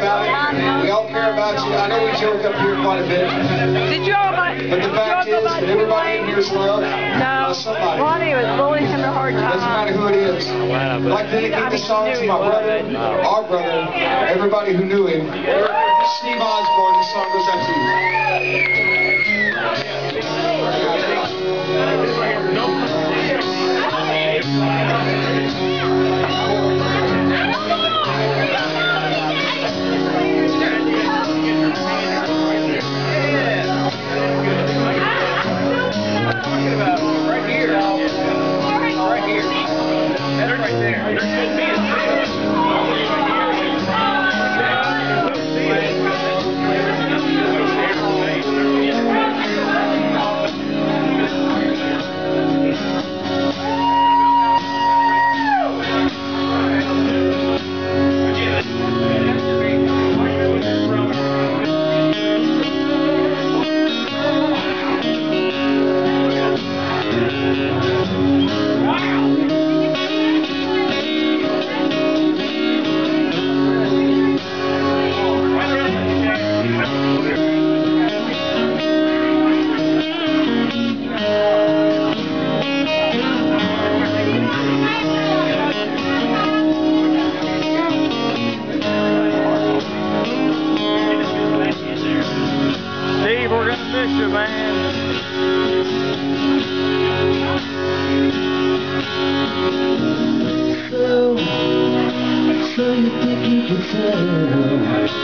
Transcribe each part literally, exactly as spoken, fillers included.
about it. We all care about you. I know we joke up here quite a bit. Did you all buy? But the fact is that everybody in here is loved by somebody. Lonnie was bullying him a hard time. Doesn't matter who it is. I'd like to dedicate this song to my brother, our brother, everybody who knew him. Steve Osborne, this song goes out to you. So you think you can tell?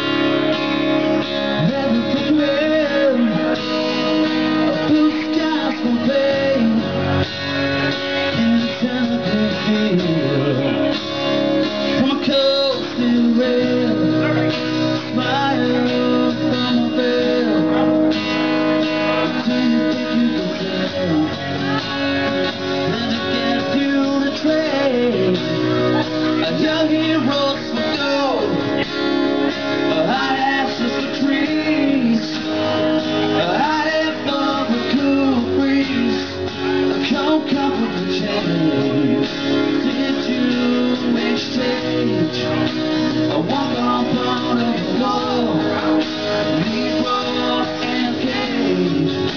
Never pretend. A blue sky from pain in the time feel. From a cold steel rail, smile from a veil. Do you think you can tell? Then I get you to trade. A young hero for gold, a high ashes for trees, a high air for the cool breeze, a cold comfort for change. To get you each stage, a walk on part of the wall, leave rock and cage.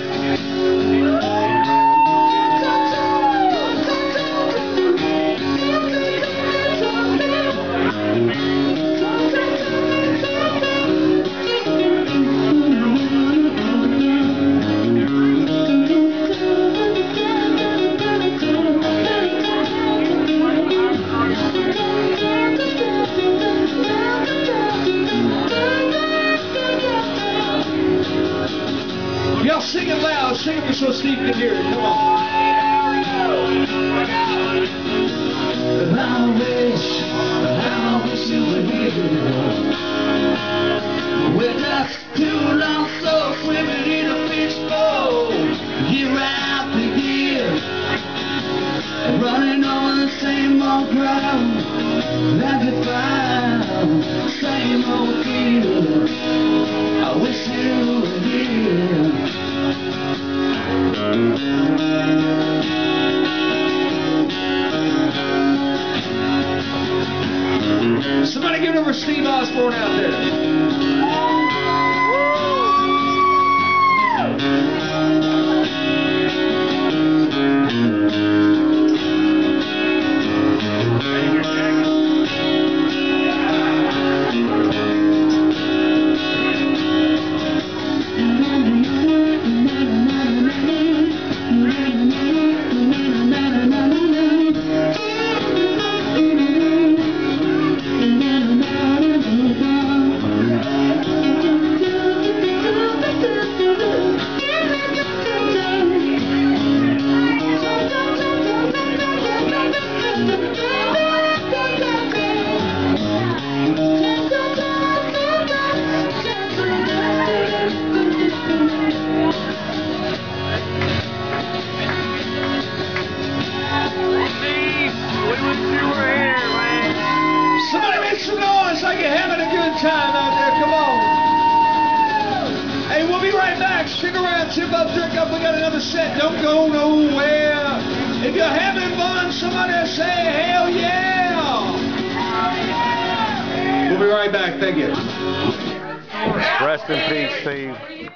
Y'all sing it loud, sing it so Steve can hear it. Come on. I wish, I wish you were here. We're just two lost souls swimming in a fishbowl, year after year, and running over the same old ground, like a fire, same old fear. I wish you were here. Somebody give it over Steve Osborne out there. Time out there, come on. Hey, we'll be right back. Stick around, tip up, drink up. We got another set. Don't go nowhere. If you're having fun, somebody say hell yeah. Hell yeah. We'll be be right back. Thank you. Rest in peace, Steve.